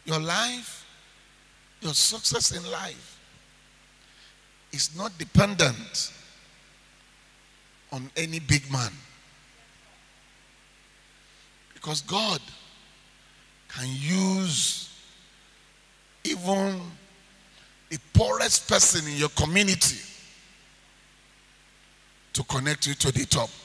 Your life, your success in life is not dependent on any big man. Because God can use even the poorest person in your community to connect you to the top.